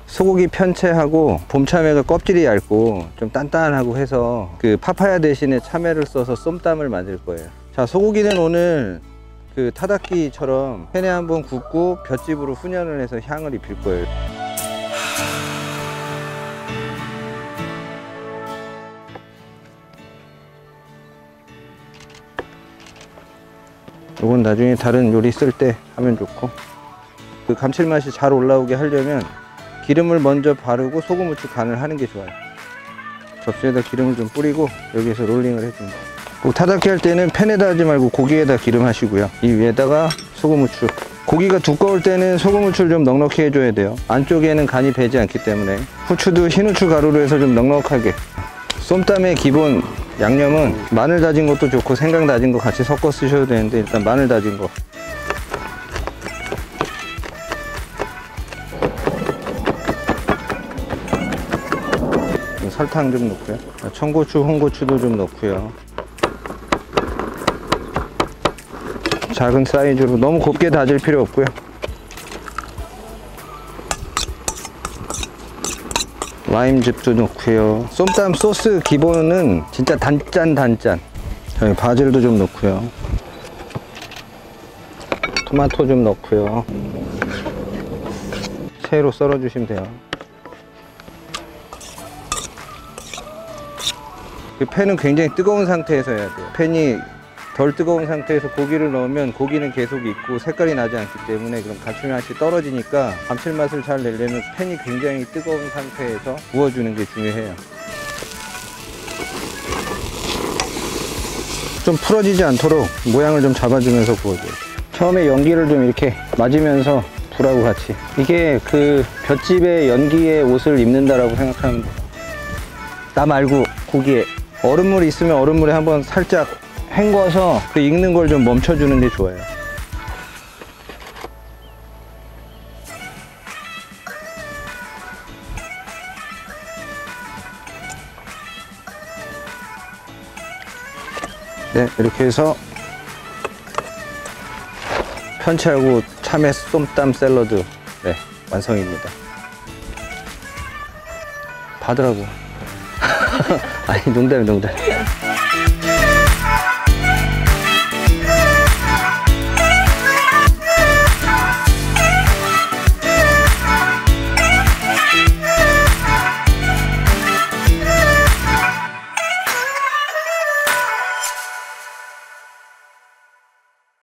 소고기 편채하고 봄참외가 껍질이 얇고 좀 단단하고 해서 그 파파야 대신에 참외를 써서 쏨땀을 만들 거예요. 자, 소고기는 오늘 그 타닥기처럼 팬에 한번 굽고 볏짚으로 훈연을 해서 향을 입힐 거예요. 이건 나중에 다른 요리 쓸 때 하면 좋고, 그 감칠맛이 잘 올라오게 하려면 기름을 먼저 바르고 소금, 후추 간을 하는 게 좋아요. 접시에다 기름을 좀 뿌리고 여기에서 롤링을 해줍니다. 타닥기 할 때는 팬에다 하지 말고 고기에다 기름 하시고요. 이 위에다가 소금, 후추. 고기가 두꺼울 때는 소금, 후추를 좀 넉넉히 해줘야 돼요. 안쪽에는 간이 배지 않기 때문에. 후추도 흰 후추 가루로 해서 좀 넉넉하게. 쏨땀의 기본 양념은 마늘 다진 것도 좋고 생강 다진 거 같이 섞어 쓰셔도 되는데, 일단 마늘 다진 거. 설탕 좀 넣고요. 청고추, 홍고추도 좀 넣고요. 작은 사이즈로, 너무 곱게 다질 필요 없고요. 와인즙도 넣고요. 쏨땀 소스 기본은 진짜 단짠. 여기 바질도 좀 넣고요. 토마토 좀 넣고요. 새로 썰어 주시면 돼요. 그 팬은 굉장히 뜨거운 상태에서 해야 돼요. 팬이 덜 뜨거운 상태에서 고기를 넣으면 고기는 계속 익고 색깔이 나지 않기 때문에 그럼 감칠맛이 떨어지니까 감칠맛을 잘 내려면 팬이 굉장히 뜨거운 상태에서 구워주는 게 중요해요. 좀 풀어지지 않도록 모양을 좀 잡아주면서 구워줘요. 처음에 연기를 좀 이렇게 맞으면서 불하고 같이. 이게 그 볏짚의 연기에 옷을 입는다라고 생각하면 돼요. 나 말고 고기에 얼음물이 있으면 얼음물에 한번 살짝 헹궈서 그 익는 걸 좀 멈춰주는 게 좋아요. 네, 이렇게 해서 편채하고 참외 쏨땀 샐러드, 네, 완성입니다. 받으라고. 아니, 농담.